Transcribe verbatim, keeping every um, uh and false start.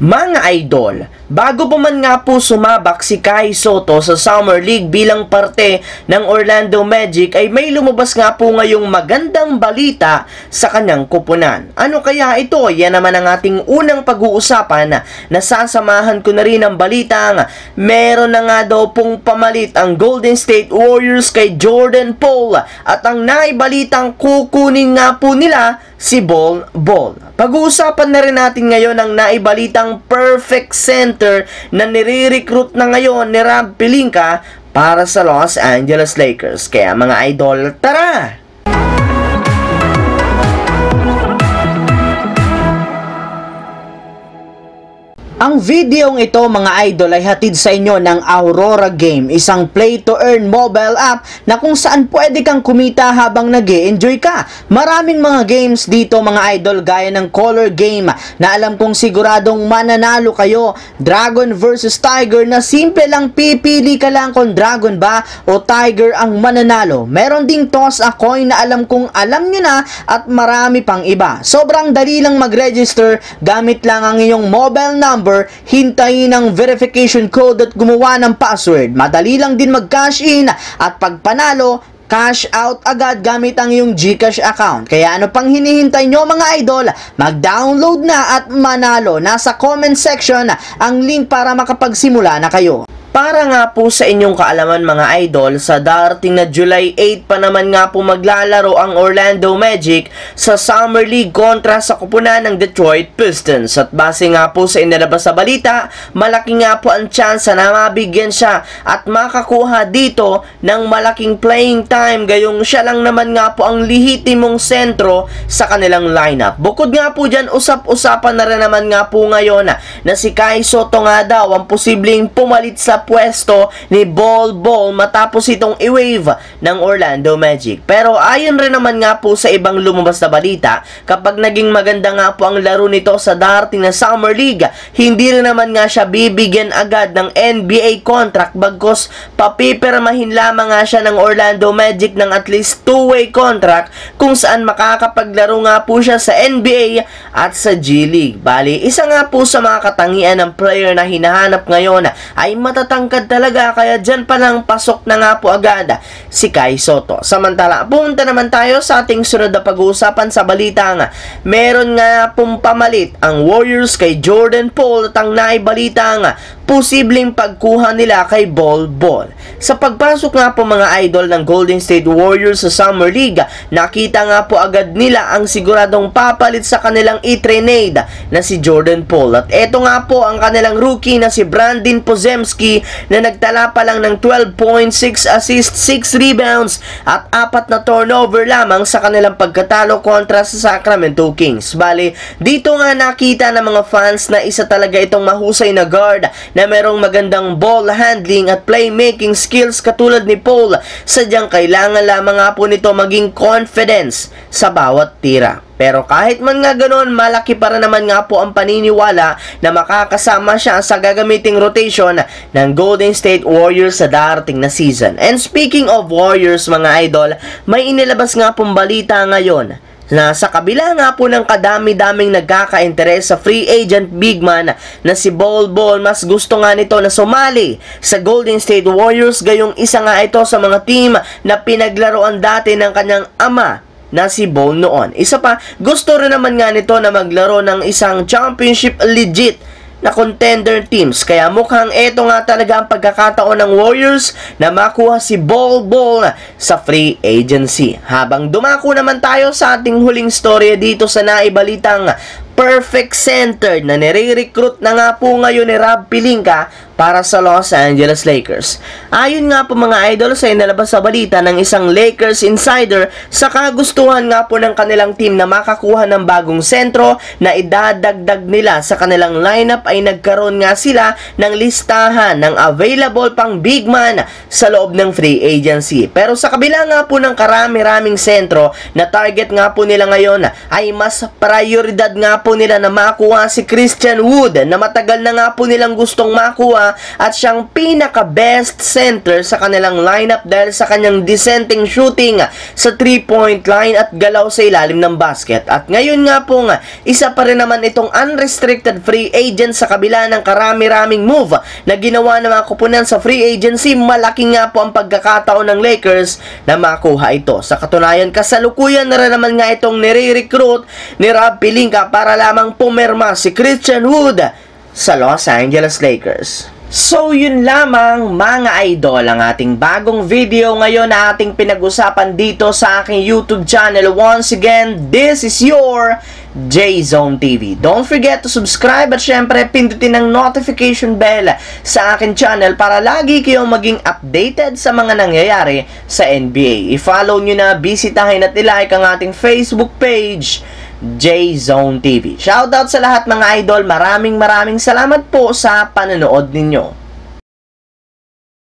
Mga idol, bago pa man nga po sumabak si Kai Sotto sa Summer League bilang parte ng Orlando Magic ay may lumabas nga po ngayong magandang balita sa kanyang kupunan. Ano kaya ito? Yan naman ang ating unang pag-uusapan na nasasamahan ko na rin ang balitang meron na nga daw pong pamalit ang Golden State Warriors kay Jordan Poole at ang naibalitang kukunin nga po nila si Bol Bol. Pag-uusapan na rin natin ngayon ang naibalitang perfect center na nire-recruit na ngayon ni Rob Pelinka para sa Los Angeles Lakers. Kaya mga idol, tara! Ang videong ito mga idol ay hatid sa inyo ng Aurora Game, isang play-to-earn mobile app na kung saan pwede kang kumita habang nag-e-enjoy ka. Maraming mga games dito mga idol gaya ng Color Game na alam kong siguradong mananalo kayo. Dragon versus Tiger na simple lang pipili ka lang kung Dragon ba o Tiger ang mananalo. Meron ding Toss a Coin na alam kong alam nyo na at marami pang iba. Sobrang dali lang mag-register gamit lang ang iyong mobile number, hintayin ang verification code at gumawa ng password. Madali lang din mag-cash in at pag panalo, cash out agad gamit ang iyong GCash account. Kaya ano pang hinihintay nyo mga idol? Mag-download na at manalo. Nasa comment section ang link para makapagsimula na kayo. Para nga po sa inyong kaalaman mga idol, sa darating na July eight pa naman nga po maglalaro ang Orlando Magic sa Summer League kontra sa kupunan ng Detroit Pistons. At base nga po sa inilabas sa balita, malaki nga po ang tsansa na mabigyan siya at makakuha dito ng malaking playing time, gayong siya lang naman nga po ang lihitimong sentro sa kanilang lineup. Bukod nga po dyan, usap-usapan na rin naman nga po ngayon na, na si Kai Sotto nga daw ang posibleng pumalit sa pwesto ni Bol Bol matapos itong i-wave ng Orlando Magic. Pero ayon rin naman nga po sa ibang lumabas na balita, kapag naging maganda nga po ang laro nito sa darating na Summer League, hindi rin naman nga siya bibigyan agad ng N B A contract, bagkus papipirmahin lamang nga siya ng Orlando Magic ng at least two-way contract kung saan makakapaglaro nga po siya sa N B A at sa G League. Bali, isa nga po sa mga katangian ng player na hinahanap ngayon ay matatapos tangkad talaga, kaya dyan palang pasok na nga po agad si Kai Sotto. Samantala, punta naman tayo sa ating sunod na pag-uusapan sa balita nga. Meron nga pong pamalit ang Warriors kay Jordan Poole at ang naibalita nga posibleng pagkuha nila kay Bol Bol. Sa pagpasok nga po mga idol ng Golden State Warriors sa Summer League, nakita nga po agad nila ang siguradong papalit sa kanilang i-trade na si Jordan Poole. At eto nga po ang kanilang rookie na si Brandin Podziemski na nagtala pa lang ng twelve point six assists, six rebounds at apat na turnover lamang sa kanilang pagkatalo kontra sa Sacramento Kings. Bali, dito nga nakita ng mga fans na isa talaga itong mahusay na guard na merong magandang ball handling at playmaking skills katulad ni Poole. Sadyang kailangan lamang nga po nito maging confidence sa bawat tira. Pero kahit man nga ganoon, malaki para naman nga po ang paniniwala na makakasama siya sa gagamiting rotation ng Golden State Warriors sa darating na season. And speaking of Warriors mga idol, may inilabas nga pong balita ngayon na sa kabila nga po ng kadami-daming nagkaka-interes sa free agent big man na si Bol Bol, mas gusto nga nito na sumali sa Golden State Warriors, gayong isa nga ito sa mga team na pinaglaruan dati ng kanyang ama na si Bol noon. Isa pa, gusto rin naman nga nito na maglaro ng isang championship legit na contender teams. Kaya mukhang eto nga talaga ang pagkakataon ng Warriors na makuha si Bol Bol sa free agency. Habang dumako naman tayo sa ating huling storya dito sa naibalitang perfect center na nire-recruit na nga po ngayon ni Rob Pelinka para sa Los Angeles Lakers. Ayon nga po mga idol sa inalabas sa balita ng isang Lakers insider, sa kagustuhan nga po ng kanilang team na makakuha ng bagong sentro na idadagdag nila sa kanilang lineup, ay nagkaroon nga sila ng listahan ng available pang big man sa loob ng free agency. Pero sa kabila nga po ng karami-raming sentro na target nga po nila ngayon, ay mas prioridad nga po nila na makuha si Christian Wood na matagal na nga po nilang gustong makuha Benzema at siyang pinaka-best center sa kanilang lineup dahil sa kanyang dissenting shooting sa three-point line at galaw sa ilalim ng basket. At ngayon nga po nga, isa pa rin naman itong unrestricted free agent sa kabila ng karami-raming move na ginawa ng mga kupunan sa free agency. Malaki nga po ang pagkakataon ng Lakers na makuha ito. Sa katunayan, kasalukuyan na rin naman nga itong nire-recruit ni Rob Pelinka para lamang pumirma si Christian Wood sa Los Angeles Lakers. So yun lamang mga idol ang ating bagong video ngayon na ating pinag-usapan dito sa aking YouTube channel. Once again, this is your J-Zone T V. Don't forget to subscribe at syempre pindutin ang notification bell sa akin channel para lagi kayong maging updated sa mga nangyayari sa N B A. I-follow nyo na, bisitahin at ilike ang ating Facebook page, J-Zone T V. Shoutout sa lahat mga idol. Maraming maraming salamat po sa panonood ninyo.